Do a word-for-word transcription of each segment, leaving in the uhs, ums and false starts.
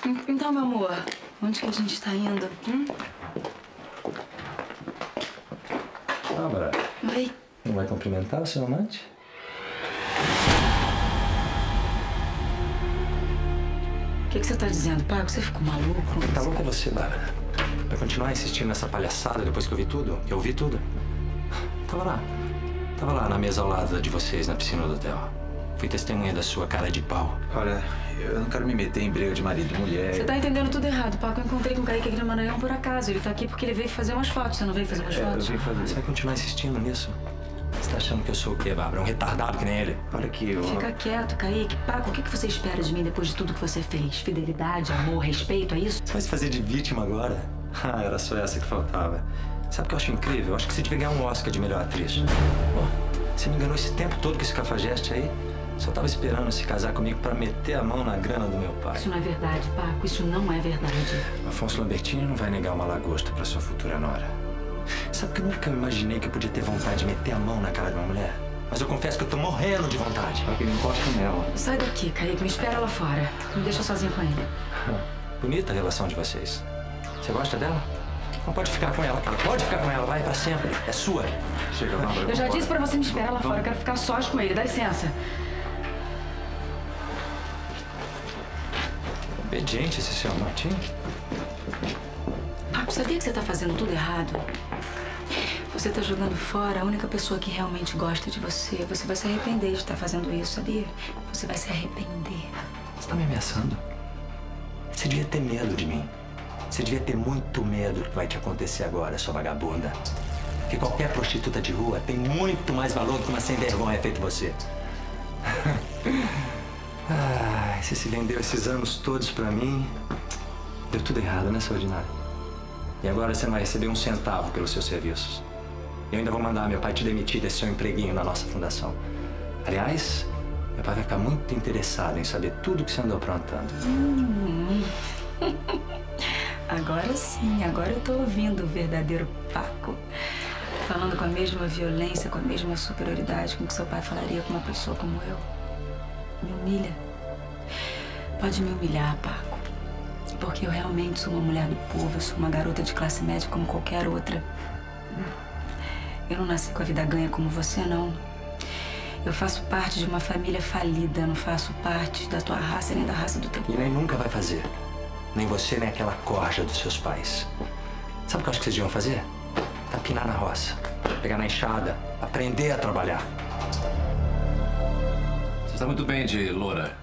Então, meu amor, onde que a gente tá indo? Hum? Bárbara. Oi? Não vai cumprimentar o seu amante? O que, que você tá dizendo, Paco? Você ficou maluco? Tá louco você, Bárbara? Vai continuar insistindo nessa palhaçada depois que eu vi tudo? Eu vi tudo. Tava lá. Tava lá na mesa ao lado de vocês, na piscina do hotel. Fui testemunha da sua cara de pau. Olha, eu não quero me meter em briga de marido e mulher. Você tá entendendo tudo errado, Paco. Eu encontrei com o Kaique aqui no Maranhão por acaso. Ele tá aqui porque ele veio fazer umas fotos. Você não veio fazer umas É, fotos? eu vim fazer. Você vai continuar insistindo nisso? Você tá achando que eu sou o quê, Bárbara? Um retardado que nem ele? Olha aqui, eu... Fica quieto, Kaique. Paco, o que, que você espera de mim depois de tudo que você fez? Fidelidade, amor, respeito, é isso? Você vai se fazer de vítima agora? Ah, era só essa que faltava. Sabe o que eu acho incrível? Eu acho que você devia ganhar um Oscar de melhor atriz. Pô, você me enganou esse tempo todo com esse cafajeste aí. Só tava esperando se casar comigo pra meter a mão na grana do meu pai. Isso não é verdade, Paco. Isso não é verdade. Afonso Lambertini não vai negar uma lagosta pra sua futura nora. Sabe que eu nunca imaginei que eu podia ter vontade de meter a mão na cara de uma mulher? Mas eu confesso que eu tô morrendo de vontade. Só que não encosta nela. Sai daqui, Kaique. Me espera lá fora. Me deixa sozinha com ele. Bonita a relação de vocês. Você gosta dela? Não pode ficar com ela, cara. Pode ficar com ela, vai pra sempre. É sua. Chega, Bárbara. Eu já disse pra você me esperar lá fora. Eu quero ficar sós com ele. Dá licença. Obediente esse seu amante, hein? Paco, sabia que você tá fazendo tudo errado? Você tá jogando fora a única pessoa que realmente gosta de você. Você vai se arrepender de estar fazendo isso, sabia? Você vai se arrepender. Você tá me ameaçando? Você devia ter medo de mim. Você devia ter muito medo do que vai te acontecer agora, sua vagabunda. Porque qualquer prostituta de rua tem muito mais valor do que uma sem-vergonha feito você. Ah, você se vendeu esses anos todos pra mim. Deu tudo errado, né, seu ordinário? E agora você não vai receber um centavo pelos seus serviços. Eu ainda vou mandar meu pai te demitir desse seu empreguinho na nossa fundação. Aliás, meu pai vai ficar muito interessado em saber tudo que você andou aprontando. Hum. Agora sim, agora eu tô ouvindo o verdadeiro Paco. Falando com a mesma violência, com a mesma superioridade com que seu pai falaria com uma pessoa como eu. Me humilha. Pode me humilhar, Paco. Porque eu realmente sou uma mulher do povo. Eu sou uma garota de classe média como qualquer outra. Eu não nasci com a vida ganha como você, não. Eu faço parte de uma família falida. Eu não faço parte da tua raça nem da raça do teu E nem nunca vai fazer. Nem você, nem aquela corja dos seus pais. Sabe o que eu acho que vocês deviam fazer? Tapinar na roça. Pegar na enxada. Aprender a trabalhar. Você está muito bem de loura.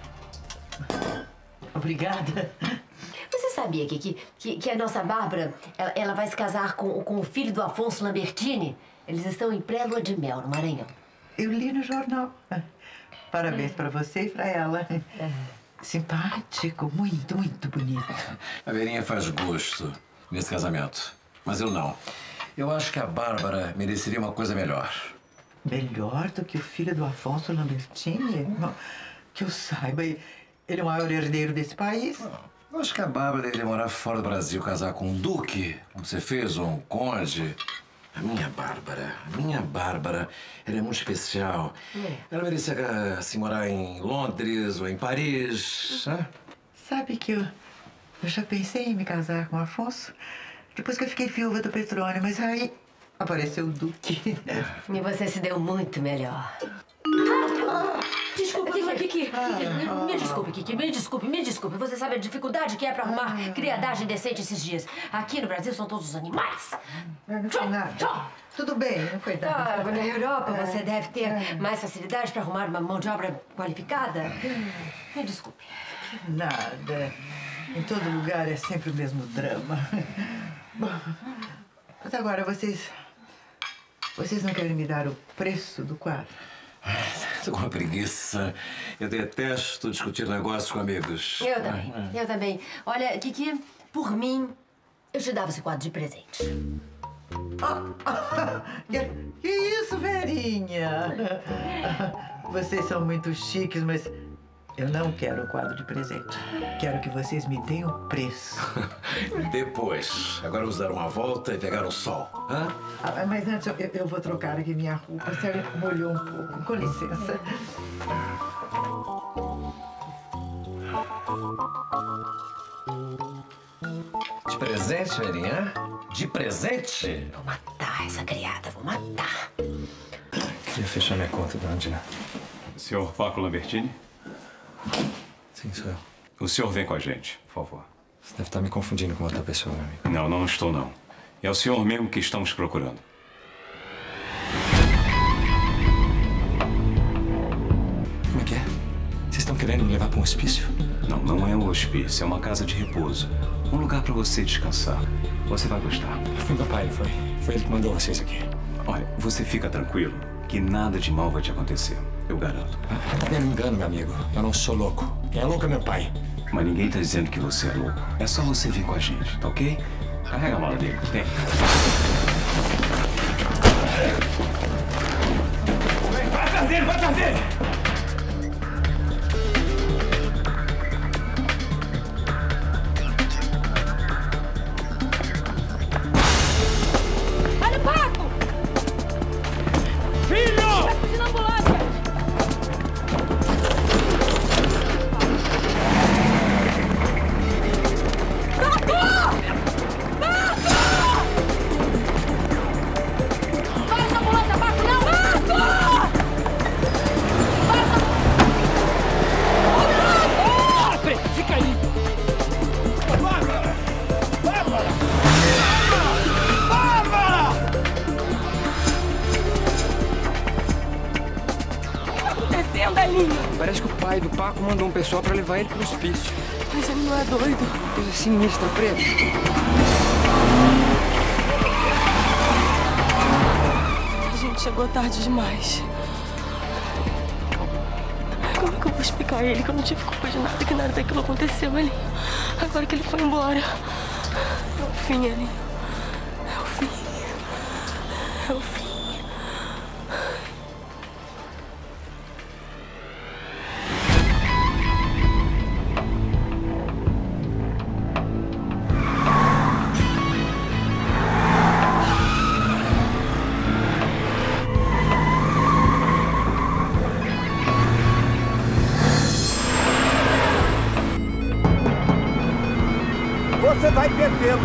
Obrigada. Você sabia, Kiki, que, que a nossa Bárbara, ela, ela vai se casar com, com o filho do Afonso Lambertini? Eles estão em pré-lua de mel, no Maranhão. Eu li no jornal. Parabéns pra você e pra ela. Simpático, muito, muito bonito. A Verinha faz gosto nesse casamento, mas eu não. Eu acho que a Bárbara mereceria uma coisa melhor. Melhor do que o filho do Afonso Lambertini? Não, que eu saiba, ele é o maior herdeiro desse país. Eu acho que a Bárbara deveria morar fora do Brasil, casar com um duque, como você fez, ou um conde. A minha Bárbara, a minha Bárbara, ela é muito especial. É. Ela merecia, assim, morar em Londres ou em Paris, né? Sabe que eu, eu já pensei em me casar com o Afonso depois que eu fiquei viúva do Petrônio, mas aí apareceu o Duque. E você se deu muito melhor. Desculpa, Kiki, Kiki. Ah, me desculpe, Kiki, me desculpe, me desculpe. Você sabe a dificuldade que é pra arrumar ah, criadagem decente esses dias. Aqui no Brasil são todos os animais. Não foi nada. Tudo bem, não foi nada. Ah, na Europa você deve ter mais facilidade pra arrumar uma mão de obra qualificada. Me desculpe. Nada. Em todo lugar é sempre o mesmo drama. Bom, mas agora vocês... Vocês não querem me dar o preço do quadro? Tô com uma preguiça. Eu detesto discutir negócios com amigos. Eu também, ah, eu também. Olha, Kiki, por mim, eu te dava esse quadro de presente. Ah, ah, que, que isso, Verinha? Vocês são muito chiques, mas eu não quero o quadro de presente. Quero que vocês me deem o preço. Depois. Agora vamos dar uma volta e pegar o sol. Hã? Ah, mas antes eu, eu vou trocar aqui minha roupa. Você molhou um pouco. Com licença. De presente, Verinha? De presente? Vou matar essa criada, vou matar. Queria fechar minha conta, dona Dina. Senhor Paco Lambertini? Sim, sou eu. O senhor vem com a gente, por favor. Você deve estar me confundindo com outra pessoa, meu amigo. Não, não estou, não. É o senhor mesmo que estamos procurando. Como é que é? Vocês estão querendo me levar para um hospício? Não, não é um hospício, é uma casa de repouso. Um lugar para você descansar. Você vai gostar. Foi meu pai, foi. Foi ele que mandou vocês aqui. Olha, você fica tranquilo que nada de mal vai te acontecer. Eu garanto. Eu não me engano, meu amigo. Eu não sou louco. Quem é louco é meu pai. Mas ninguém tá dizendo que você é louco. É só você vir com a gente, tá ok? Carrega a mala dele. Tem. Vai atrás dele, vai atrás dele! Olha o Paco! Filho! Vai fugir na ambulância! Parece que o pai do Paco mandou um pessoal pra levar ele pro hospício. Mas ele não é doido. Coisa sinistra, preto. A gente chegou tarde demais. Como é que eu vou explicar a ele que eu não tive culpa de nada, que nada daquilo aconteceu, Elinho? Agora que ele foi embora. É o fim, Elinho. É o fim. É o fim. Você vai perdê-los.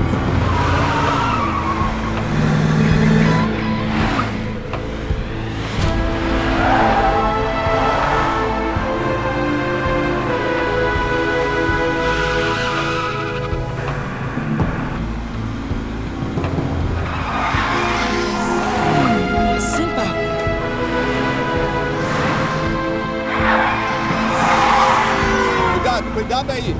Sim, Paco. Cuidado, cuidado aí.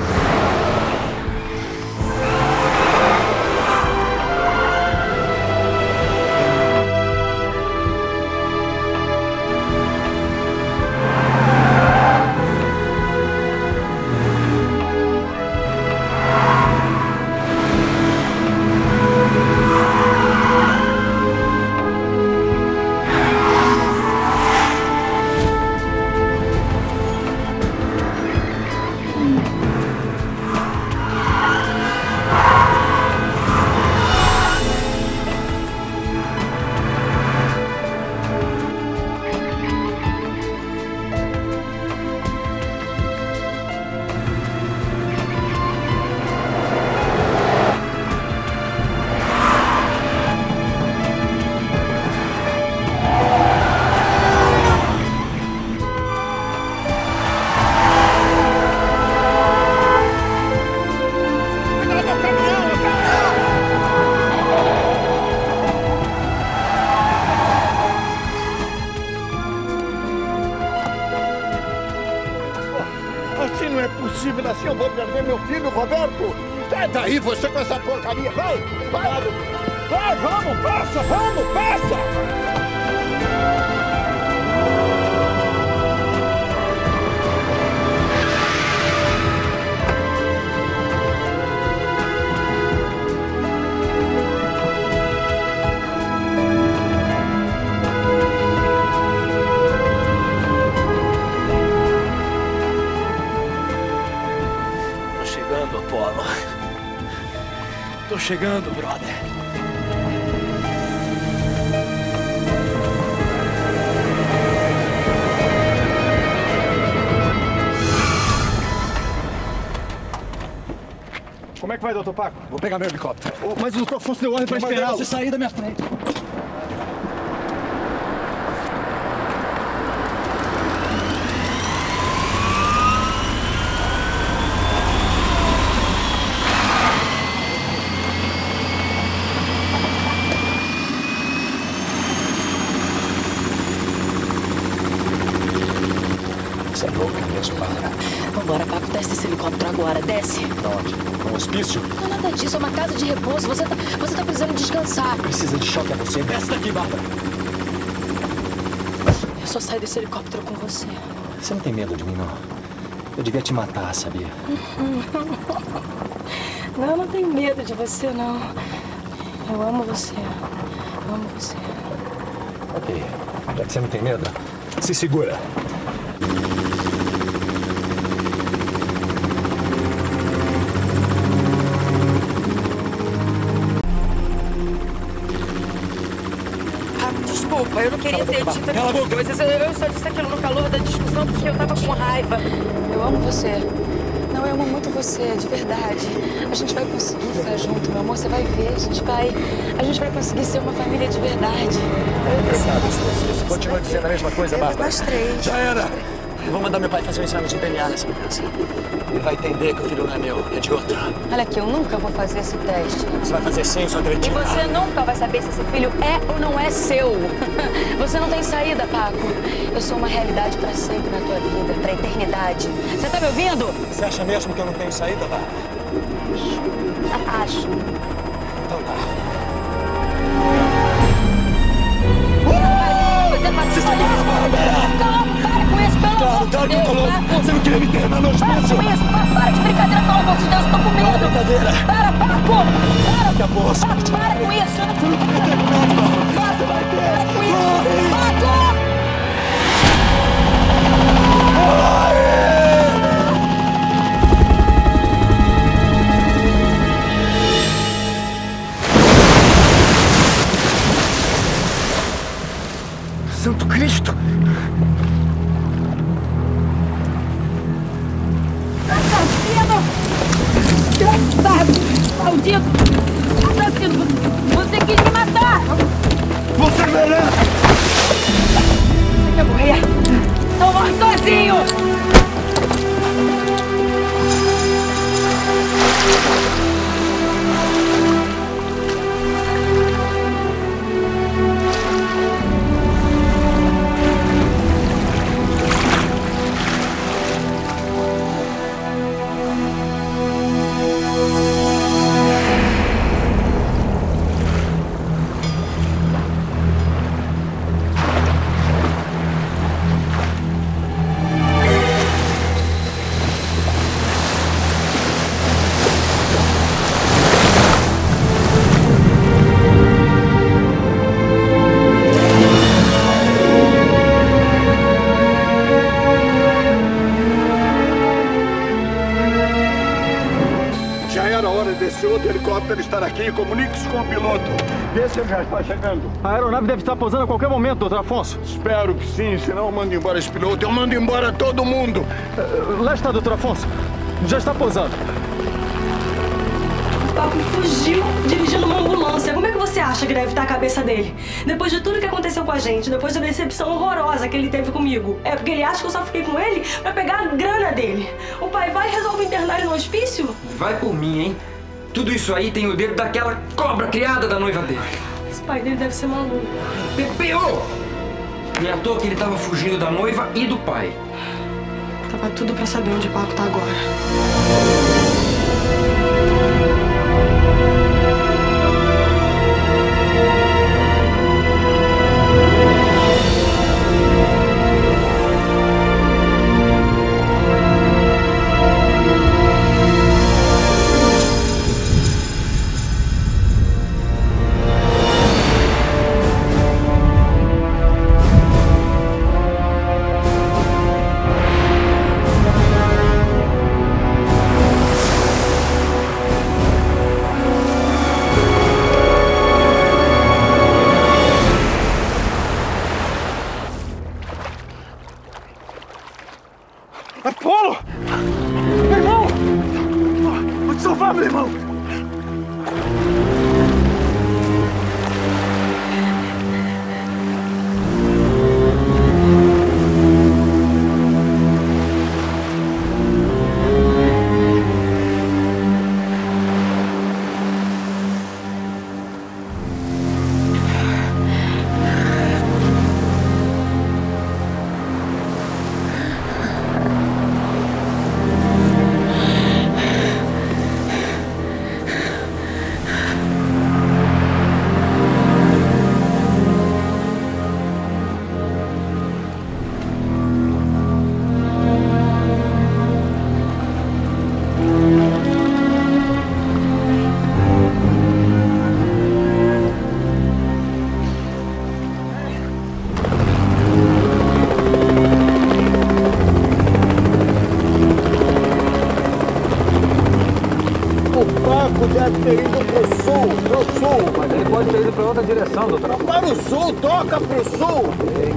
Assim não é possível, assim eu vou perder meu filho, Roberto. Sai daí você com essa porcaria, vai, vai, vai, vamos, passa, vamos, passa. Apolo. Tô chegando, brother. Como é que vai, doutor Paco? Vou pegar meu helicóptero. Oh, mas o doutor Afonso deu ordem pra esperar. Você sair da minha frente. Você é louca mesmo, Bárbara. Vambora, Paco, desce esse helicóptero agora, desce. Pra onde? Pra um hospício? Não, nada disso, é uma casa de repouso. Você tá, você tá precisando descansar. Precisa de choque a você. Desce daqui, Bárbara. Eu só saio desse helicóptero com você. Você não tem medo de mim, não? Eu devia te matar, sabia? Não, eu não tenho medo de você, não. Eu amo você. Eu amo você. Ok. Já que você não tem medo, se segura. Desculpa, eu não queria ter dito aquilo. Coisas. Eu, eu só disse aquilo no calor da discussão porque eu tava com raiva. Eu amo você. Não, eu amo muito você, de verdade. A gente vai conseguir ficar junto, meu amor. Você vai ver, a gente vai... A gente vai conseguir ser uma família de verdade. Você continua dizendo a mesma coisa, Bárbara? Eu três. Já era! Eu vou mandar meu pai fazer um exame de D N A nessa criança. Ele vai entender que o filho não é meu, é de outro. Olha aqui, eu nunca vou fazer esse teste. Você vai fazer sim, sua cretina. E você nunca vai saber se esse filho é ou não é seu. Você não tem saída, Paco. Eu sou uma realidade pra sempre na tua vida, pra eternidade. Você tá me ouvindo? Você acha mesmo que eu não tenho saída, Bárbara? Acho. Então tá. Você pode... Você segura a Bárbara! Calma, para com isso, pelo Claro, amor de claro que eu Deus, tô louco! Paco. Você não queria me internar no hospício? Para com isso, para, para de brincadeira, pelo amor de Deus, eu tô com medo. Para, brincadeira. Para, Paco! Para! Acabou, você vai ter. Para com isso! Você não vai ter nada, Bárbara! Você vai ter! Para com isso! Paco! Santo Cristo! Assassino! Desgraçado! Maldito! Assassino! Você quis me matar! Você merece! Você quer morrer? Então morre sozinho! Esse outro helicóptero estar aqui, comunique-se com o piloto. Vê se ele já está chegando. A aeronave deve estar pousando a qualquer momento, doutor Afonso. Espero que sim, senão eu mando embora esse piloto. Eu mando embora todo mundo. Uh, lá está, doutor Afonso. Já está pousando. O Paco fugiu dirigindo uma ambulância. Como é que você acha que deve estar a cabeça dele? Depois de tudo que aconteceu com a gente, depois da decepção horrorosa que ele teve comigo. É porque ele acha que eu só fiquei com ele pra pegar a grana dele. O pai vai e resolve internar ele no hospício? Vai por mim, hein? Tudo isso aí tem o dedo daquela cobra criada da noiva dele. Esse pai dele deve ser maluco. Pepeu! Não é à toa que ele tava fugindo da noiva e do pai. Tava tudo pra saber onde o Paco tá agora. deve ter ido pro sul, pro sul. Mas ele pode ter ido pra outra direção, doutor. Para o sul, toca pro sul.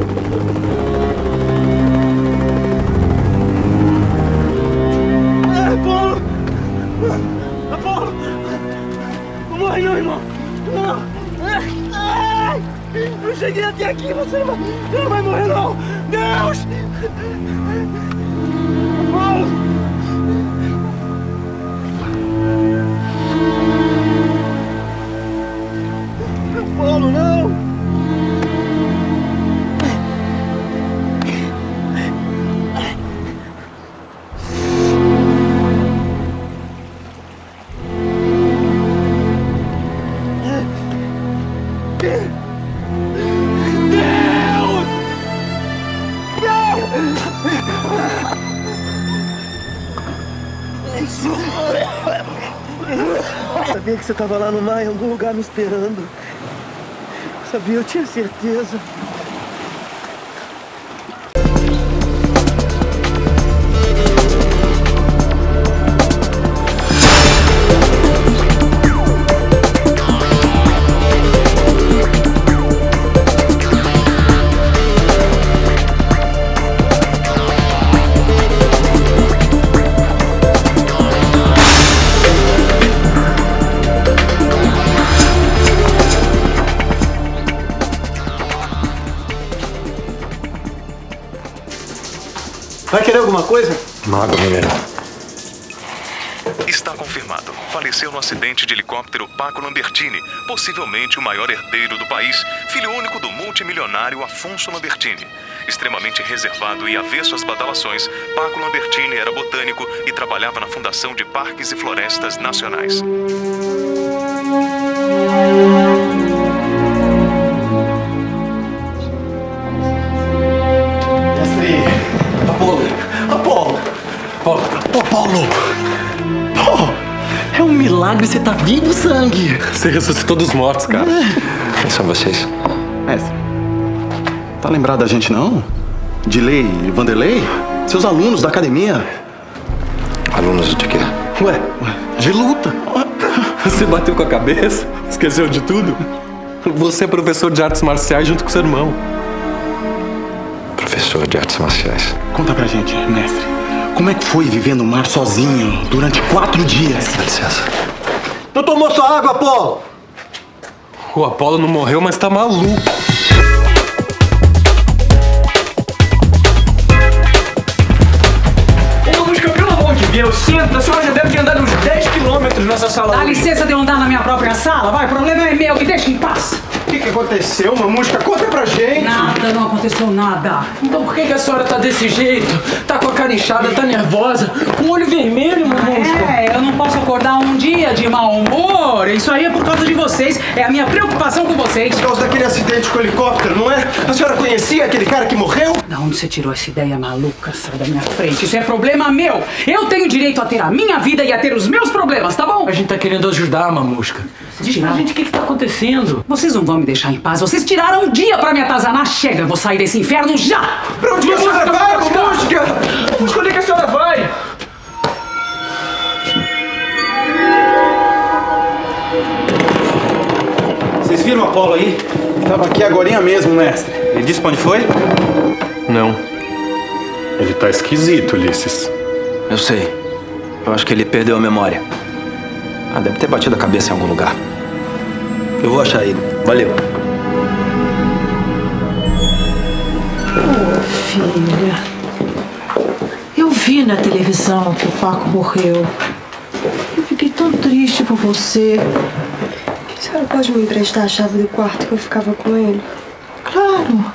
É, Apolo! Apolo! Não morre não, irmão! Não! Ai! Eu cheguei até aqui, você não vai, não vai morrer não! Deus! Apolo! Apolo, não! Sabia que você estava lá no mar, em algum lugar me esperando. Sabia, eu tinha certeza. Vai querer alguma coisa? Uma água mineral. Está confirmado. Faleceu no acidente de helicóptero Paco Lambertini, possivelmente o maior herdeiro do país, filho único do multimilionário Afonso Lambertini. Extremamente reservado e avesso às badalações, Paco Lambertini era botânico e trabalhava na Fundação de Parques e Florestas Nacionais. Apolo! Apolo! Ô, Paulo! Oh, é um milagre você tá vivo, sangue! Você ressuscitou dos mortos, cara. É. Quem são vocês? Mestre, tá lembrado da gente, não? Dilei e Vanderlei? Seus alunos da academia. Alunos de quê? Ué, de luta. Você bateu com a cabeça? Esqueceu de tudo? Você é professor de artes marciais junto com seu irmão. Professor de artes marciais. Conta pra gente, mestre. Como é que foi viver no mar sozinho durante quatro dias? Dá licença. Não tomou sua água, Apolo? O Apolo não morreu, mas tá maluco. Ô, Musca, pelo amor de Deus, senta. A senhora já deve ter andado uns dez quilômetros nessa sala. Dá licença de eu andar na minha própria sala, vai. O problema é meu, me deixa em paz. O que, que aconteceu, Mamusca? Conta pra gente! Nada, não aconteceu nada. Então por que, que a senhora tá desse jeito? Tá com a cara inchada, tá nervosa, com o olho vermelho, Mamusca? É, eu não posso acordar um dia de mau humor. Isso aí é por causa de vocês. É a minha preocupação com vocês. Por causa daquele acidente com o helicóptero, não é? A senhora conhecia aquele cara que morreu? Da onde você tirou essa ideia maluca? Sai da minha frente. Isso é problema meu. Eu tenho direito a ter a minha vida e a ter os meus problemas, tá bom? A gente tá querendo ajudar, Mamusca. Diz pra gente o que que tá acontecendo. Vocês não vão me deixar em paz. Vocês tiraram um dia pra me atazanar. Chega, eu vou sair desse inferno já! Pra onde que a senhora vai, Mamusca? Mamusca, onde é que a senhora vai? Vocês viram o Apolo aí? Tava aqui agorinha mesmo, mestre. Ele disse pra onde foi? Não. Ele tá esquisito, Ulisses. Eu sei. Eu acho que ele perdeu a memória. Ah, deve ter batido a cabeça em algum lugar. Eu vou achar ele. Valeu. Ô, filha. Eu vi na televisão que o Paco morreu. Eu fiquei tão triste por você. A senhora pode me emprestar a chave do quarto que eu ficava com ele? Claro.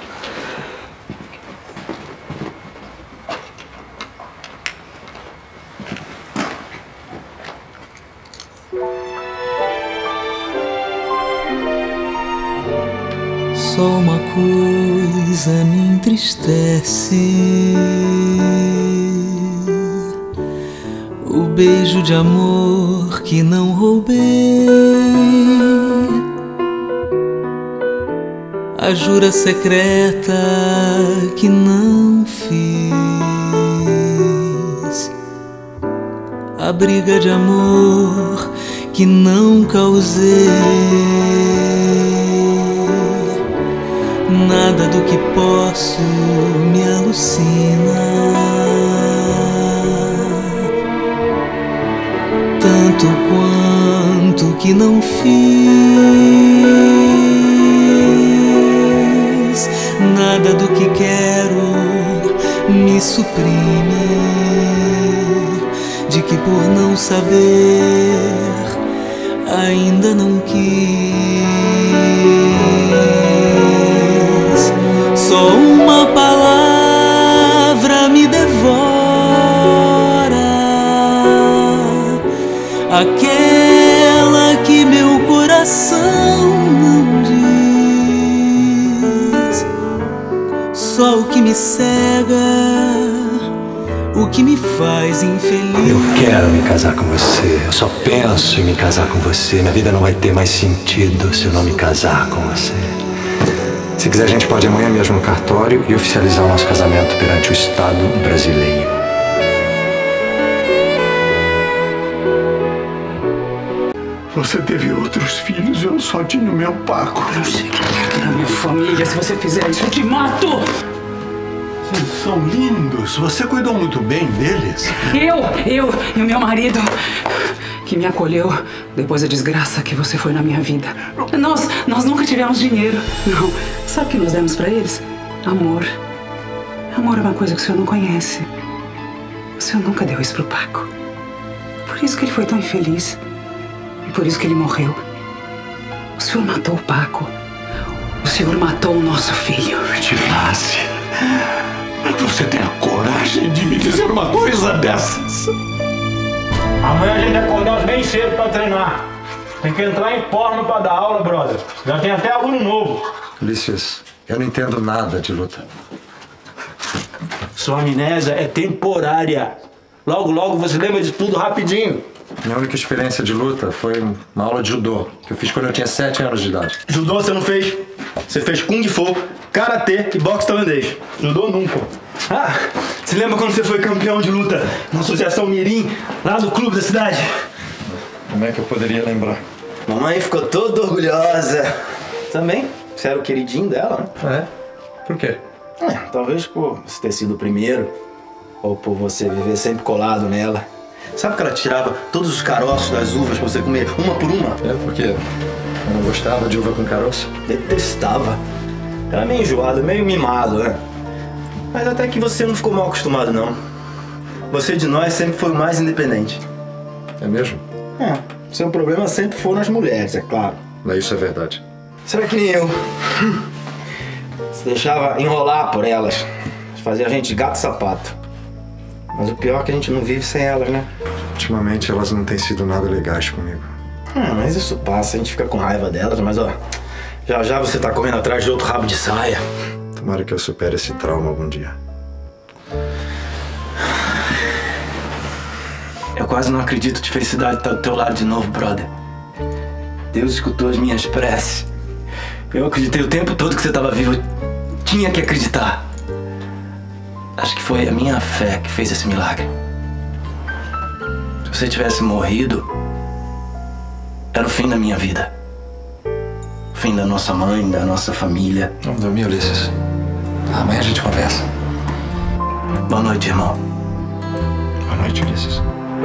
Só uma coisa me entristece: o beijo de amor que não roubei, a jura secreta que não fiz, a briga de amor que não causei. Nada do que posso me alucina, tanto quanto que não fiz. Nada do que quero me suprime, de que por não saber ainda não quis. Só uma palavra me devora, aquela que meu coração não diz. Só o que me cega, o que me faz infeliz. Eu quero me casar com você. Eu só penso em me casar com você. Minha vida não vai ter mais sentido se eu não me casar com você. Se quiser, a gente pode ir amanhã mesmo no cartório e oficializar o nosso casamento perante o Estado brasileiro. Você teve outros filhos e eu só tinha o meu Paco. Não chegue perto da minha família. Se você fizer isso, eu te mato! Eles são lindos. Você cuidou muito bem deles. Eu, eu e o meu marido, que me acolheu depois da desgraça que você foi na minha vida. Nós, nós nunca tivemos dinheiro. Não. Sabe o que nós demos pra eles? Amor. Amor é uma coisa que o senhor não conhece. O senhor nunca deu isso pro Paco. Por isso que ele foi tão infeliz. E por isso que ele morreu. O senhor matou o Paco. O senhor matou o nosso filho. Dilace, você tem a coragem de me dizer uma coisa dessas? Amanhã a gente acordar bem cedo pra treinar. Tem que entrar em forma pra dar aula, brother. Já tem até aluno novo. Ulisses, eu não entendo nada de luta. Sua amnésia é temporária. Logo, logo você lembra de tudo rapidinho. Minha única experiência de luta foi uma aula de judô, que eu fiz quando eu tinha sete anos de idade. Judô você não fez? Você fez Kung Fu, Karatê e boxe tailandês. Judô nunca. Ah, você lembra quando você foi campeão de luta na Associação Mirim, lá do clube da cidade? Como é que eu poderia lembrar? Mamãe ficou toda orgulhosa. Também? Você era o queridinho dela, É? né? Por quê? É, talvez por você ter sido o primeiro, ou por você viver sempre colado nela. Sabe que ela tirava todos os caroços das uvas pra você comer, uma por uma? É, por quê? Eu não gostava de uva com caroço? Detestava. Era meio enjoado, meio mimado, né? Mas até que você não ficou mal acostumado, não. Você de nós sempre foi o mais independente. É mesmo? É. Seu problema sempre foram as mulheres, é claro. Mas isso é verdade. Será que nem eu? Você deixava enrolar por elas. Fazia a gente gato e sapato. Mas o pior é que a gente não vive sem elas, né? Ultimamente elas não têm sido nada legais comigo. Ah, mas isso passa, a gente fica com raiva delas, mas ó, já já você tá correndo atrás de outro rabo de saia. Tomara que eu supere esse trauma algum dia. Eu quase não acredito de felicidade estar do teu lado de novo, brother. Deus escutou as minhas preces. Eu acreditei o tempo todo que você estava vivo. Eu tinha que acreditar. Acho que foi a minha fé que fez esse milagre. Se você tivesse morrido, era o fim da minha vida. O fim da nossa mãe, da nossa família. Vamos dormir, Ulisses. Amanhã a gente conversa. Boa noite, irmão. Boa noite, Ulisses.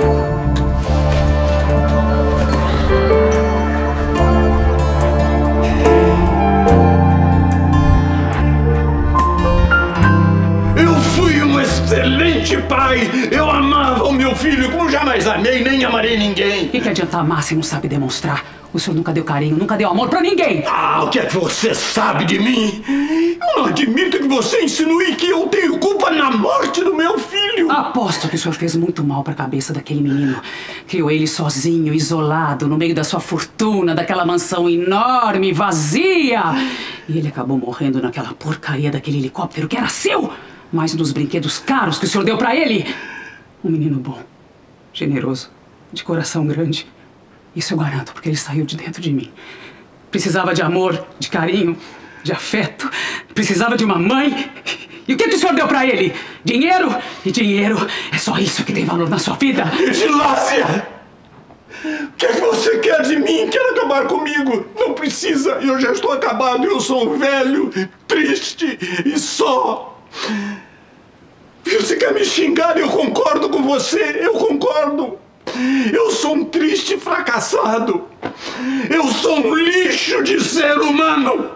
Eu fui um excelente pai. Eu amava o meu filho como jamais amei, nem amarei ninguém. O que, que adianta amar se não sabe demonstrar? O senhor nunca deu carinho, nunca deu amor pra ninguém. Ah, o que é que você sabe de mim? Eu não admito que você insinue que eu tenho culpa na morte do meu filho. Aposto que o senhor fez muito mal pra cabeça daquele menino. Criou ele sozinho, isolado, no meio da sua fortuna, daquela mansão enorme, vazia. E ele acabou morrendo naquela porcaria daquele helicóptero que era seu. Mais dos brinquedos caros que o senhor deu pra ele. Um menino bom, generoso, de coração grande. Isso eu garanto, porque ele saiu de dentro de mim. Precisava de amor, de carinho, de afeto. Precisava de uma mãe. E o que, que o senhor deu pra ele? Dinheiro? E dinheiro é só isso que tem valor na sua vida. Vigilácia! O que é que você quer de mim? Quer acabar comigo? Não precisa, eu já estou acabado. Eu sou um velho, triste e só. Você quer me xingar? Eu concordo com você, eu concordo. Eu sou um triste fracassado. Eu sou um lixo de ser humano.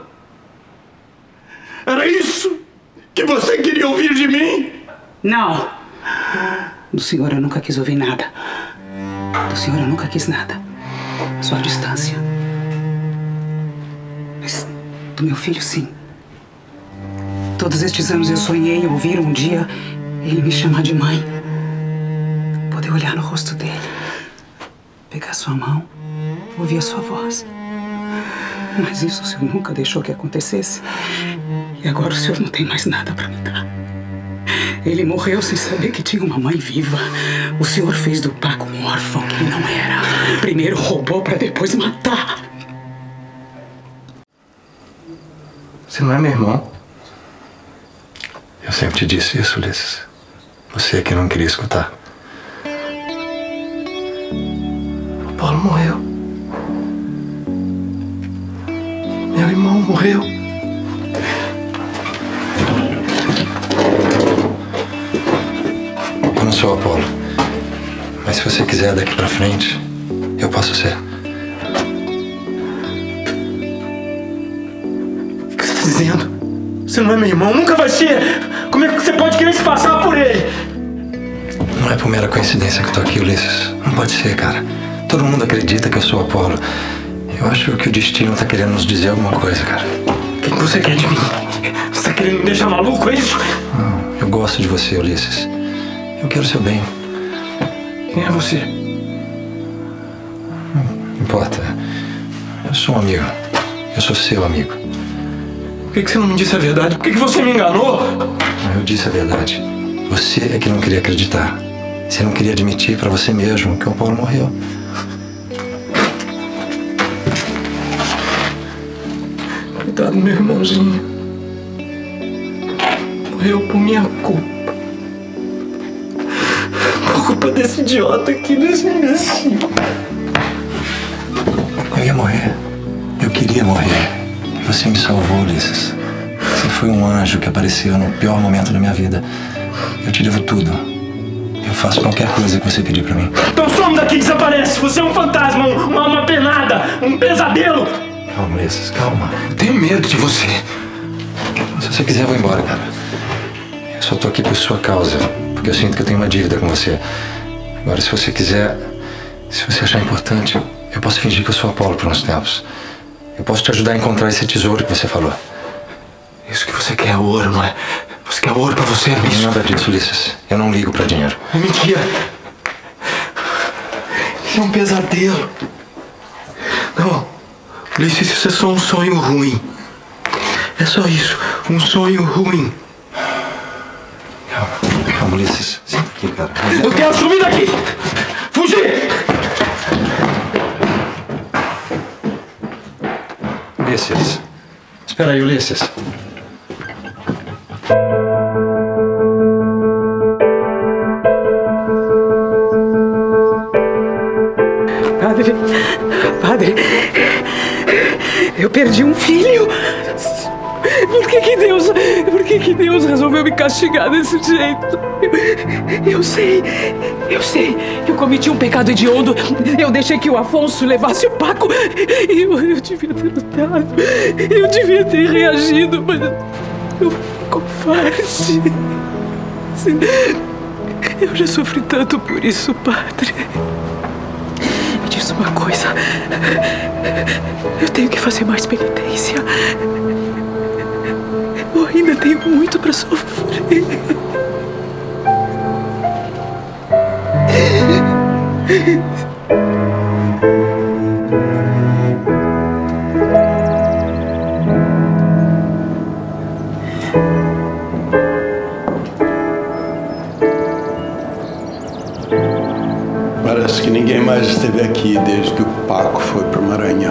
Era isso que você queria ouvir de mim? Não. Do senhor eu nunca quis ouvir nada. Do senhor eu nunca quis nada. Só a distância. Mas do meu filho, sim. Todos estes anos eu sonhei em ouvir um dia ele me chamar de mãe. Poder olhar no rosto dele. Pegar sua mão. Ouvir a sua voz. Mas isso o senhor nunca deixou que acontecesse. E agora o senhor não tem mais nada para me dar. Ele morreu sem saber que tinha uma mãe viva. O senhor fez do Paco um órfão que ele não era. Primeiro roubou para depois matar. Você não é meu irmão? Eu sempre te disse isso, Ulisses. Você é que não queria escutar. O Paulo morreu. Meu irmão morreu. Eu não sou o Apolo. Mas se você quiser daqui pra frente, eu posso ser. O que você tá dizendo? Você não é meu irmão, nunca vai ser! Como é que você pode querer se passar por ele? Não é por mera coincidência que eu tô aqui, Ulisses. Não pode ser, cara. Todo mundo acredita que eu sou o Apolo. Eu acho que o destino tá querendo nos dizer alguma coisa, cara. O que você quer de mim? Você tá querendo me deixar maluco, é isso? Não, eu gosto de você, Ulisses. Eu quero o seu bem. Quem é você? Não importa. Eu sou um amigo. Eu sou seu amigo. Por que, que você não me disse a verdade? Por que, que você me enganou? Eu disse a verdade. Você é que não queria acreditar. Você não queria admitir pra você mesmo que o Paulo morreu. Coitado do meu irmãozinho. Morreu por minha culpa. Por culpa desse idiota aqui, desse imbecil. Eu ia morrer. Eu queria morrer. E você me salvou, Ulisses. Você foi um anjo que apareceu no pior momento da minha vida. Eu te devo tudo. Eu faço qualquer coisa que você pedir pra mim. Então some daqui e desaparece. Você é um fantasma, uma, uma penada, um pesadelo. Calma, Ulisses, calma. Eu tenho medo de você. Se você quiser, eu vou embora, cara. Eu só tô aqui por sua causa. Porque eu sinto que eu tenho uma dívida com você. Agora, se você quiser, se você achar importante, eu, eu posso fingir que eu sou Apolo por uns tempos. Eu posso te ajudar a encontrar esse tesouro que você falou. Isso que você quer é ouro, não é? Você quer ouro pra você, não é isso? Nada disso, Ulisses. Eu não ligo pra dinheiro. É mentira. Isso é um pesadelo. Não, Ulisses, isso é só um sonho ruim. É só isso, um sonho ruim. Calma, calma, Ulisses. Senta aqui, cara. Eu quero sumir daqui! Fugir! Ulisses. Espera aí, Ulisses. Padre, padre, eu perdi um filho. Por que que Deus, por que que Deus resolveu me castigar desse jeito? Eu, eu sei, eu sei, eu cometi um pecado hediondo. Eu deixei que o Afonso levasse o Paco. Eu, eu devia ter lutado, eu devia ter reagido, mas eu fui covarde. Eu já sofri tanto por isso, padre. Me diz uma coisa, eu tenho que fazer mais penitência. Eu ainda tenho muito para sofrer. Parece que ninguém mais esteve aqui desde que o Paco foi para o Maranhão.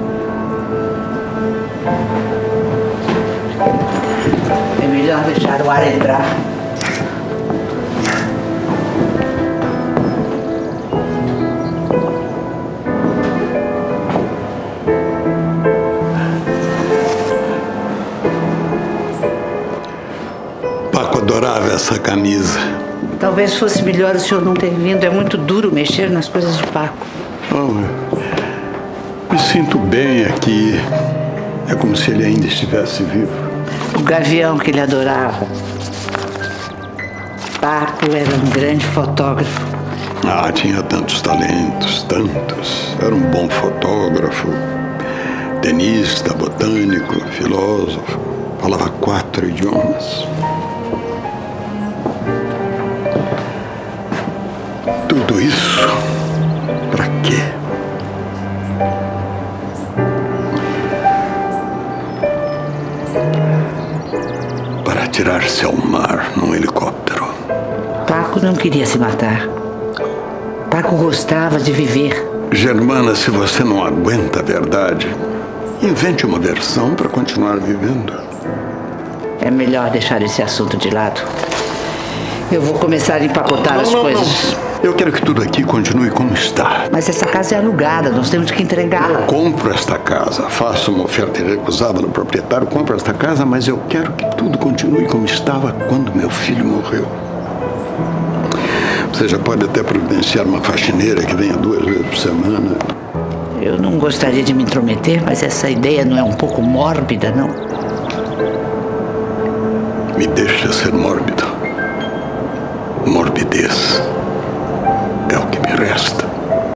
É melhor deixar o ar entrar. adorava essa camisa. Talvez fosse melhor o senhor não ter vindo. É muito duro mexer nas coisas de Paco. Oh, me sinto bem aqui. É como se ele ainda estivesse vivo. O gavião que ele adorava. Paco era um grande fotógrafo. Ah, tinha tantos talentos, tantos. Era um bom fotógrafo, tenista, botânico, filósofo. Falava quatro idiomas. Tudo isso, pra quê? Para atirar-se ao mar num helicóptero. Paco não queria se matar. Paco gostava de viver. Germana, se você não aguenta a verdade, invente uma versão para continuar vivendo. É melhor deixar esse assunto de lado. Eu vou começar a empacotar não, as não, coisas. Não. Eu quero que tudo aqui continue como está. Mas essa casa é alugada, nós temos que entregar. Eu compro esta casa, faço uma oferta irrecusável no proprietário, compro esta casa, mas eu quero que tudo continue como estava quando meu filho morreu. Você já pode até providenciar uma faxineira que venha duas vezes por semana. Eu não gostaria de me intrometer, mas essa ideia não é um pouco mórbida, não? Me deixa ser mórbido. Morbidez.